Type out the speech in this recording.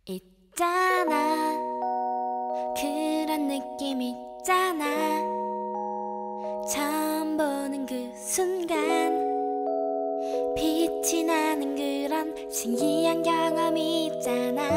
있잖아, 그런 느낌 있잖아. 처음 보는 그 순간 빛이 나는 그런 신기한 경험이 있잖아.